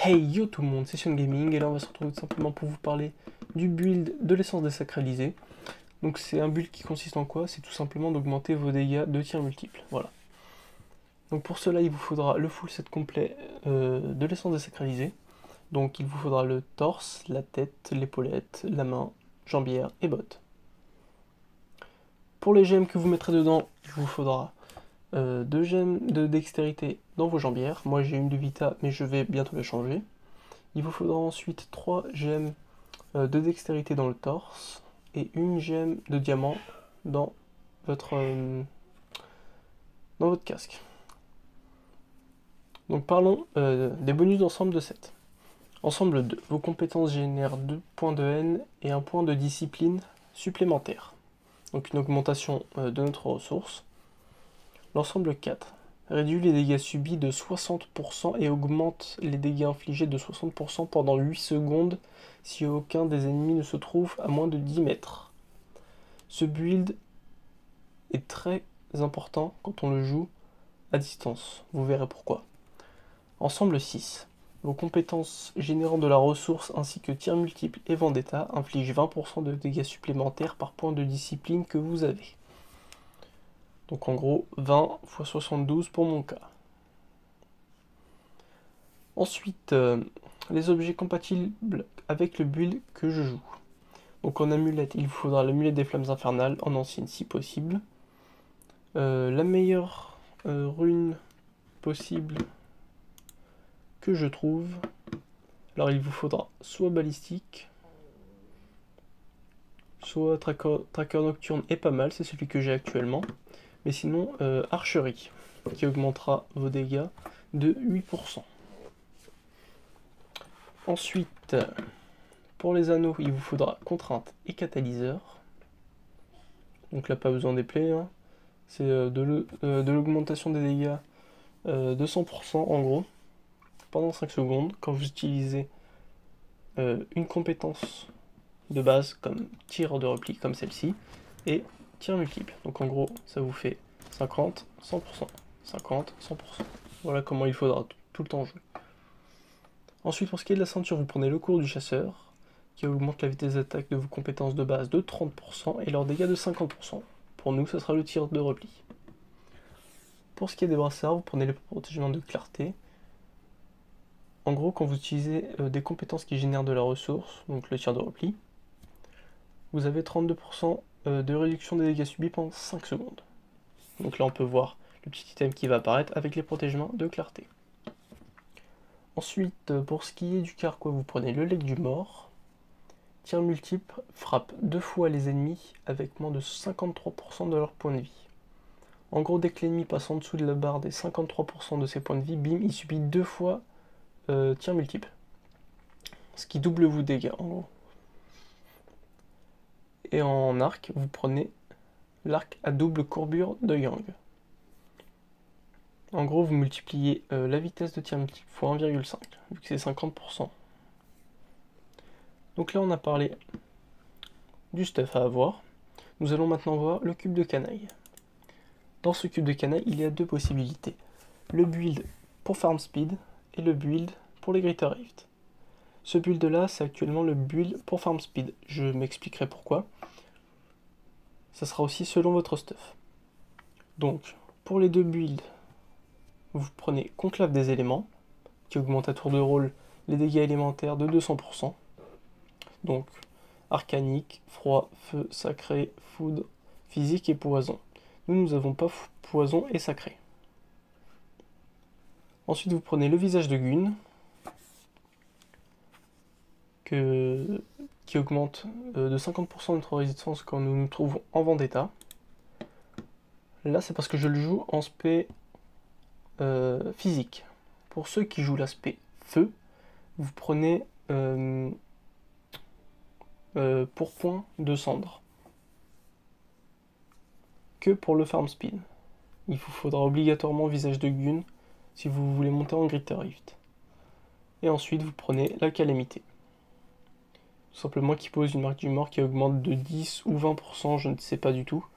Hey yo tout le monde, c'est Sion Gaming et là on va se retrouver tout simplement pour vous parler du build de l'essence désacralisée. Donc c'est un build qui consiste en quoi? C'est tout simplement d'augmenter vos dégâts de tir multiples, voilà. Donc pour cela il vous faudra le full set complet de l'essence désacralisée. Donc il vous faudra le torse, la tête, l'épaulette, la main, jambière et bottes. Pour les gemmes que vous mettrez dedans, il vous faudra 2 gemmes de dextérité dans vos jambières. Moi j'ai une de Vita mais je vais bientôt la changer. Il vous faudra ensuite 3 gemmes de dextérité dans le torse et une gemme de diamant dans votre casque. Donc parlons des bonus d'ensemble de 7. Ensemble 2. Vos compétences génèrent 2 points de haine et 1 point de discipline supplémentaire. Donc une augmentation de notre ressource. L'ensemble 4. Réduit les dégâts subis de 60% et augmente les dégâts infligés de 60% pendant 8 secondes si aucun des ennemis ne se trouve à moins de 10 mètres. Ce build est très important quand on le joue à distance, vous verrez pourquoi. Ensemble 6. Vos compétences générant de la ressource ainsi que tir multiple et vendetta infligent 20% de dégâts supplémentaires par point de discipline que vous avez. Donc en gros 20 x 72 pour mon cas. Ensuite, les objets compatibles avec le build que je joue. Donc en amulette, il vous faudra l'amulette des flammes infernales en ancienne si possible. La meilleure rune possible que je trouve. Alors il vous faudra soit balistique, soit tracker nocturne est pas mal, c'est celui que j'ai actuellement. Mais sinon, archerie, qui augmentera vos dégâts de 8%. Ensuite, pour les anneaux, il vous faudra contrainte et catalyseur. Donc là, pas besoin des plaies, hein. C'est de l'augmentation des dégâts de 100% en gros, pendant 5 secondes, quand vous utilisez une compétence de base comme tir de repli, comme celle-ci, et tir multiple. Donc en gros, ça vous fait 50, 100%, 50, 100%. Voilà comment il faudra tout le temps jouer. Ensuite, pour ce qui est de la ceinture, vous prenez le cours du chasseur, qui augmente la vitesse d'attaque de vos compétences de base de 30% et leurs dégâts de 50%. Pour nous, ce sera le tir de repli. Pour ce qui est des brassards, vous prenez le protégement de clarté. En gros, quand vous utilisez des compétences qui génèrent de la ressource, donc le tir de repli, vous avez 32% de réduction des dégâts subis pendant 5 secondes. Donc là, on peut voir le petit item qui va apparaître avec les protégements de clarté. Ensuite, pour ce qui est du carquois, vous prenez le legs du mort. Tir multiple, frappe 2 fois les ennemis avec moins de 53% de leur point de vie. En gros, dès que l'ennemi passe en dessous de la barre des 53% de ses points de vie, bim, il subit 2 fois tir multiple. Ce qui double vos dégâts, en gros. Et en arc, vous prenez l'arc à double courbure de Yang. En gros, vous multipliez la vitesse de tir multiple x 1,5, vu que c'est 50%. Donc là, on a parlé du stuff à avoir. Nous allons maintenant voir le cube de canaille. Dans ce cube de canaille, il y a deux possibilités. Le build pour farm speed et le build pour les Greater Rift. Ce build là, c'est actuellement le build pour farm speed. Je m'expliquerai pourquoi. Ça sera aussi selon votre stuff. Donc, pour les deux builds, vous prenez Conclave des éléments, qui augmente à tour de rôle les dégâts élémentaires de 200%. Donc, arcanique, froid, feu, sacré, foudre, physique et poison. Nous n'avons pas poison et sacré. Ensuite, vous prenez le visage de Gun, qui augmente de 50% notre résistance quand nous nous trouvons en vendetta. Là, c'est parce que je le joue en spé physique. Pour ceux qui jouent l'aspect feu, vous prenez pourpoint de cendre. Que pour le farm speed. Il vous faudra obligatoirement visage de Gun si vous voulez monter en Greater Rift. Et ensuite, vous prenez la calamité. Tout simplement qui pose une marque du mort qui augmente de 10 ou 20%, je ne sais pas du tout.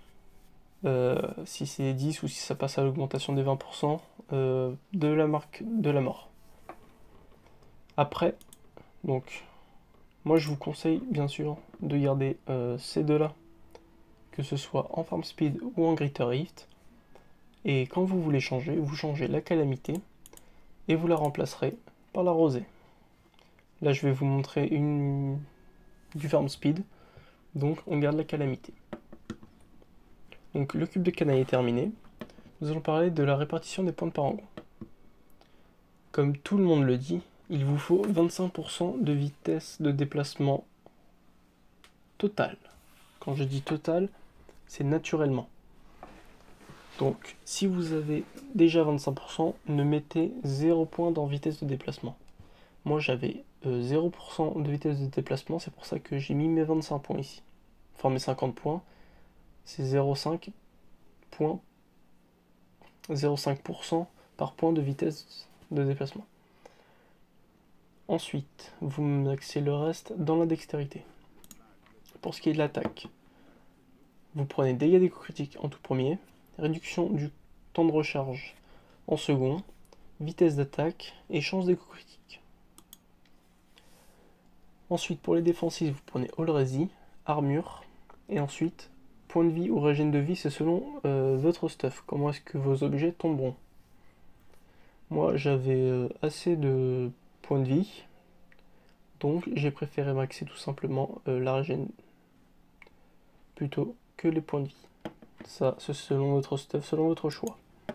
Si c'est 10 ou si ça passe à l'augmentation des 20% de la marque de la mort. Après, donc, moi je vous conseille bien sûr de garder ces deux-là, que ce soit en Farm Speed ou en Greater Rift. Et quand vous voulez changer, vous changez la calamité et vous la remplacerez par la rosée. Là je vais vous montrer du Farm Speed, donc on garde la calamité. Donc le cube de canaille est terminé. Nous allons parler de la répartition des points de parangon. Comme tout le monde le dit, il vous faut 25% de vitesse de déplacement totale. Quand je dis total, c'est naturellement. Donc, si vous avez déjà 25%, ne mettez 0 point dans vitesse de déplacement. Moi, j'avais 0% de vitesse de déplacement, c'est pour ça que j'ai mis mes 25 points ici. Enfin, mes 50 points, c'est 0,5 points, 0,5% par point de vitesse de déplacement. Ensuite, vous maxez le reste dans la dextérité. Pour ce qui est de l'attaque, vous prenez dégâts des coups critiques en tout premier, réduction du temps de recharge en second, vitesse d'attaque et chance des coups critiques. Ensuite, pour les défensives, vous prenez All Resi, armure, et ensuite, point de vie ou régène de vie, c'est selon votre stuff, comment est-ce que vos objets tomberont. Moi, j'avais assez de points de vie, donc j'ai préféré maxer tout simplement la régène plutôt que les points de vie. Ça, c'est selon votre stuff, selon votre choix.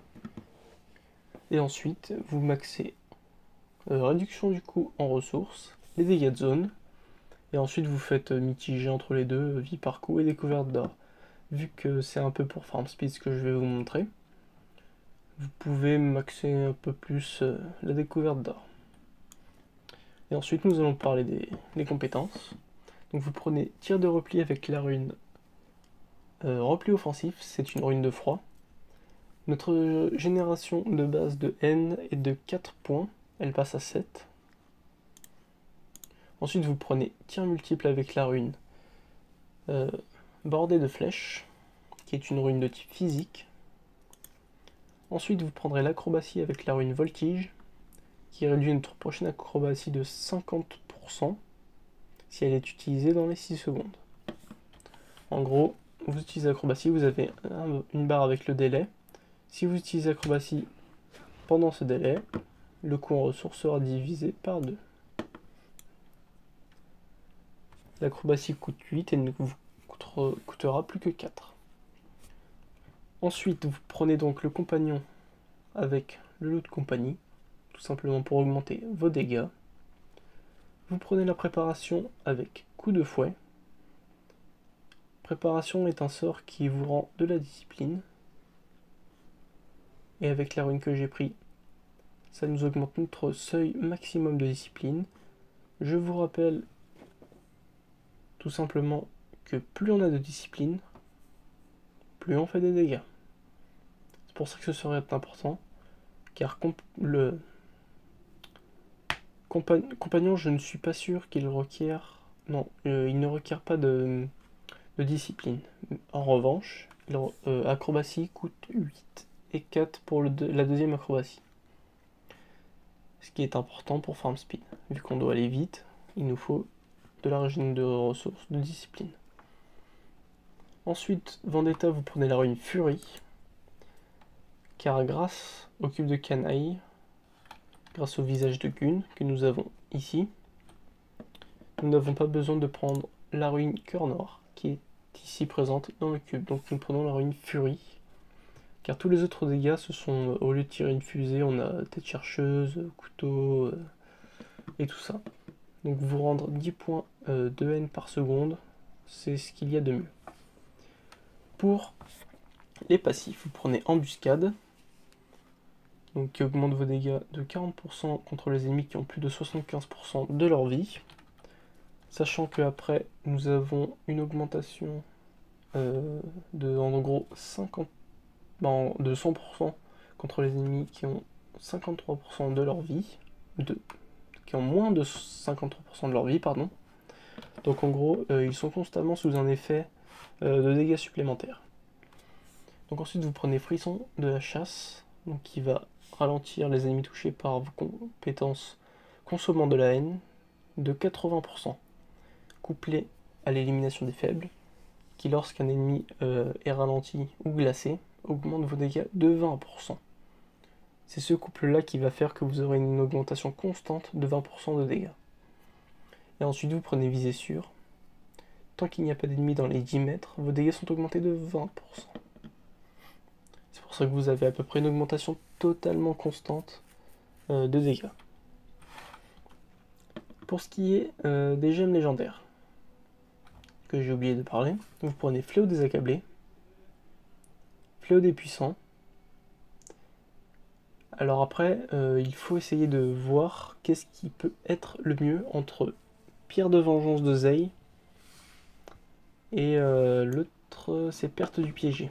Et ensuite, vous maxez réduction du coût en ressources, les dégâts de zone, et ensuite vous faites mitiger entre les deux, vie par coup et découverte d'or. Vu que c'est un peu pour Farm Speed ce que je vais vous montrer, vous pouvez maxer un peu plus la découverte d'or. Et ensuite nous allons parler des compétences. Donc vous prenez tir de repli avec la rune repli offensif, c'est une rune de froid. Notre génération de base de N est de 4 points, elle passe à 7. Ensuite vous prenez tir multiple avec la rune bordée de flèches, qui est une rune de type physique. Ensuite vous prendrez l'acrobatie avec la rune voltige, qui réduit notre prochaine acrobatie de 50% si elle est utilisée dans les 6 secondes. En gros, vous utilisez acrobatie, vous avez une barre avec le délai. Si vous utilisez acrobatie pendant ce délai, le coût en ressources sera divisé par 2. L'acrobatie coûte 8 et ne vous coûtera plus que 4. Ensuite, vous prenez donc le compagnon avec le lot de compagnie, tout simplement pour augmenter vos dégâts. Vous prenez la préparation avec coup de fouet. Préparation est un sort qui vous rend de la discipline. Et avec la rune que j'ai pris, ça nous augmente notre seuil maximum de discipline. Je vous rappelle tout simplement que plus on a de discipline, plus on fait des dégâts. C'est pour ça que ce serait important, car le compagnon, je ne suis pas sûr qu'il requiert... Non, il ne requiert pas de discipline. En revanche, acrobatie coûte 8 et 4 pour la deuxième acrobatie. Ce qui est important pour Farm Speed. Vu qu'on doit aller vite, il nous faut de la régène de ressources, de discipline. Ensuite, Vendetta, vous prenez la rune Fury, car grâce au cube de canaille, grâce au visage de Gun que nous avons ici, nous n'avons pas besoin de prendre la rune Cœur Noir, qui est ici présente dans le cube. Donc nous prenons la rune Fury, car tous les autres dégâts, ce sont, au lieu de tirer une fusée, on a tête chercheuse, couteau, et tout ça. Donc vous rendre 10 points de haine par seconde, c'est ce qu'il y a de mieux. Pour les passifs, vous prenez Embuscade, donc qui augmente vos dégâts de 40% contre les ennemis qui ont plus de 75% de leur vie. Sachant qu'après, nous avons une augmentation de en gros 100% contre les ennemis qui ont 53% de leur vie, qui ont moins de 53% de leur vie, pardon. Donc en gros, ils sont constamment sous un effet de dégâts supplémentaires. Donc ensuite, vous prenez Frisson de la chasse, donc qui va ralentir les ennemis touchés par vos compétences consommant de la haine de 80%, couplé à l'élimination des faibles, qui lorsqu'un ennemi est ralenti ou glacé, augmente vos dégâts de 20%. C'est ce couple-là qui va faire que vous aurez une augmentation constante de 20% de dégâts. Et ensuite vous prenez visée sûre. Tant qu'il n'y a pas d'ennemis dans les 10 mètres, vos dégâts sont augmentés de 20%. C'est pour ça que vous avez à peu près une augmentation totalement constante de dégâts. Pour ce qui est des gemmes légendaires, que j'ai oublié de parler, vous prenez Fléau des Accablés, Fléau des Puissants. Alors après, il faut essayer de voir qu'est-ce qui peut être le mieux entre Pierre de Vengeance de Zei et l'autre, c'est Perte du Piégé.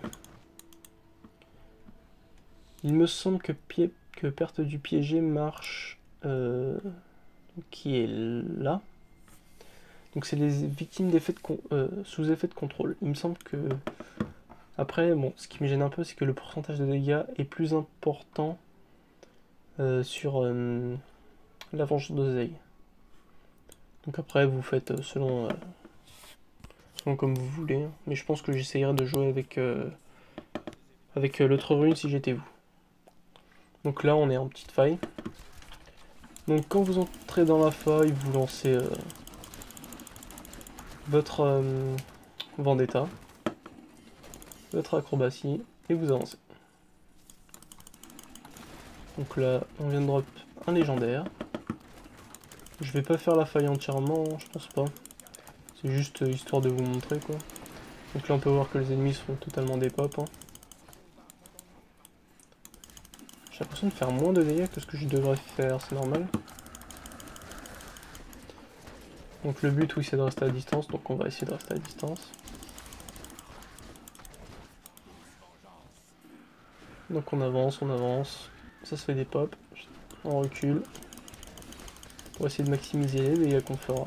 Il me semble que Perte du Piégé marche, qui est là. Donc c'est les victimes d'effets sous effet de contrôle. Il me semble que... Après, bon, ce qui me gêne un peu, c'est que le pourcentage de dégâts est plus important sur la vengeance de Zei. Donc après, vous faites selon comme vous voulez. Mais je pense que j'essayerai de jouer avec l'autre rune si j'étais vous. Donc là, on est en petite faille. Donc quand vous entrez dans la faille, vous lancez votre vendetta, votre acrobatie, et vous avancez. Donc là, on vient de drop un légendaire. Je vais pas faire la faille entièrement, je pense pas. C'est juste histoire de vous montrer quoi. Donc là on peut voir que les ennemis sont totalement des pop. Hein. J'ai l'impression de faire moins de dégâts que ce que je devrais faire, c'est normal. Donc le but oui c'est de rester à distance, donc on va essayer de rester à distance. Donc on avance, ça se fait des pops, on recule. Pour essayer de maximiser les dégâts qu'on fera.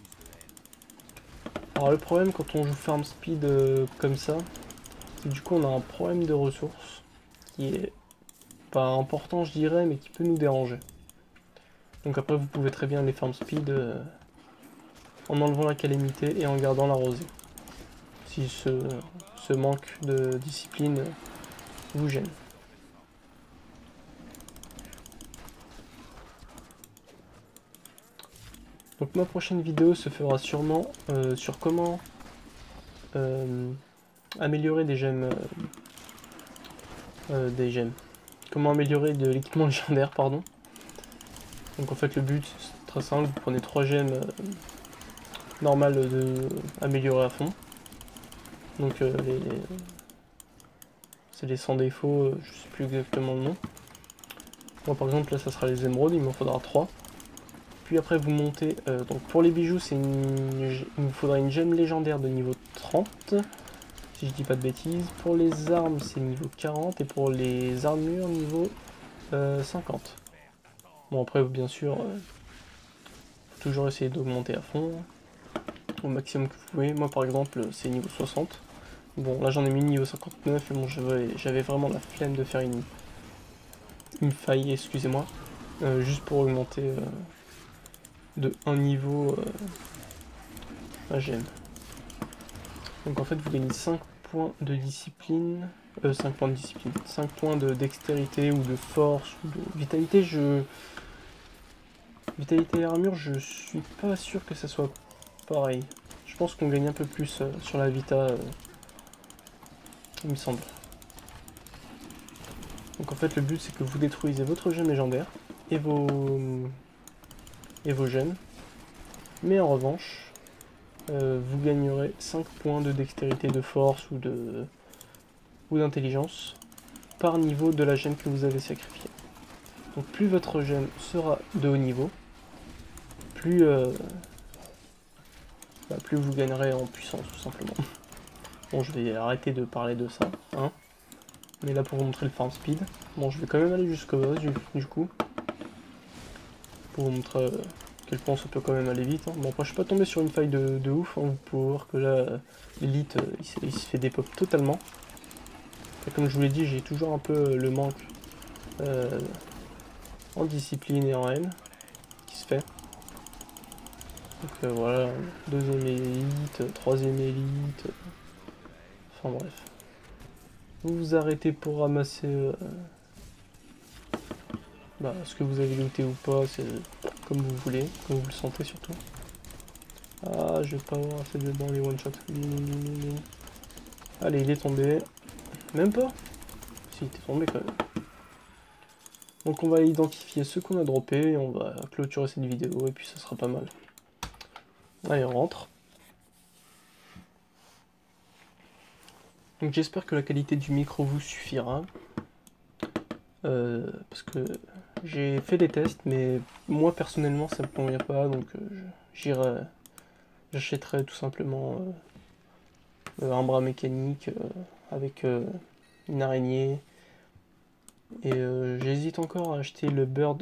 Alors le problème quand on joue farm speed comme ça, c'est que du coup on a un problème de ressources qui est pas important je dirais, mais qui peut nous déranger. Donc après vous pouvez très bien les farm speed en enlevant la calamité et en gardant la rosée. Si ce manque de discipline vous gêne. Donc ma prochaine vidéo se fera sûrement sur comment améliorer des gemmes. Comment améliorer de l'équipement légendaire, pardon. Donc en fait le but c'est très simple, vous prenez 3 gemmes normales de améliorer à fond. Donc c'est les sans défaut, je sais plus exactement le nom. Moi par exemple là ça sera les émeraudes, il m'en faudra 3. Puis après vous montez, donc pour les bijoux il vous faudra une gemme légendaire de niveau 30, si je dis pas de bêtises. Pour les armes c'est niveau 40 et pour les armures niveau 50. Bon après bien sûr, faut toujours essayer d'augmenter à fond, au maximum que vous pouvez. Moi par exemple c'est niveau 60. Bon là j'en ai mis niveau 59 et bon j'avais vraiment la flemme de faire une faille, excusez-moi, juste pour augmenter de un niveau à gemme. Donc en fait vous gagnez 5 points de discipline, 5 points de discipline, 5 points de dextérité ou de force ou de vitalité. Vitalité et armure, je suis pas sûr que ça soit pareil. Je pense qu'on gagne un peu plus sur la vita, il me semble. Donc en fait le but c'est que vous détruisez votre gemme légendaire et vos gemmes, mais en revanche vous gagnerez 5 points de dextérité, de force ou d'intelligence par niveau de la gemme que vous avez sacrifiée. Donc plus votre gemme sera de haut niveau, plus vous gagnerez en puissance tout simplement. Bon je vais arrêter de parler de ça, hein. Mais là pour vous montrer le farm speed, bon je vais quand même aller jusqu'au boss du coup. Pour vous montrer à quel point ça peut quand même aller vite. Hein. Bon après je suis pas tombé sur une faille de ouf, hein. Vous pouvez voir que là l'élite il se fait dépop totalement. Et comme je vous l'ai dit j'ai toujours un peu le manque en discipline et en haine qui se fait. Donc voilà, deuxième élite, troisième élite, enfin bref. Vous vous arrêtez pour ramasser ce que vous avez looté ou pas, c'est comme vous voulez, comme vous le sentez surtout. Ah, je vais pas avoir assez de dans les one shot. Allez, il est tombé. Même pas? Si, il était tombé quand même. Donc on va identifier ce qu'on a droppé et on va clôturer cette vidéo et puis ça sera pas mal. Allez, on rentre. Donc j'espère que la qualité du micro vous suffira. Parce que j'ai fait des tests, mais moi personnellement ça me convient pas, donc j'achèterai tout simplement un bras mécanique avec une araignée. Et j'hésite encore à acheter le Bird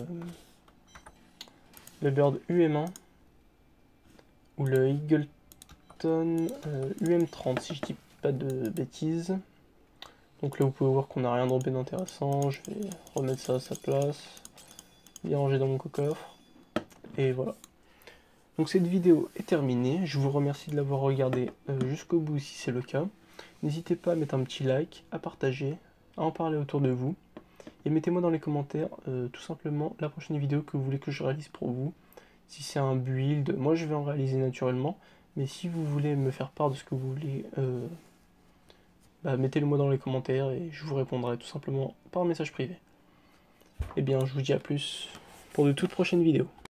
UM1 ou le Eagleton UM30 si je dis pas de bêtises. Donc là vous pouvez voir qu'on n'a rien droppé d'intéressant, je vais remettre ça à sa place, bien ranger dans mon coffre, et voilà. Donc cette vidéo est terminée, je vous remercie de l'avoir regardé jusqu'au bout si c'est le cas. N'hésitez pas à mettre un petit like, à partager, à en parler autour de vous, et mettez-moi dans les commentaires tout simplement la prochaine vidéo que vous voulez que je réalise pour vous. Si c'est un build, moi je vais en réaliser naturellement, mais si vous voulez me faire part de ce que vous voulez, mettez-le moi dans les commentaires et je vous répondrai tout simplement par message privé. Et bien je vous dis à plus pour de toutes prochaines vidéos.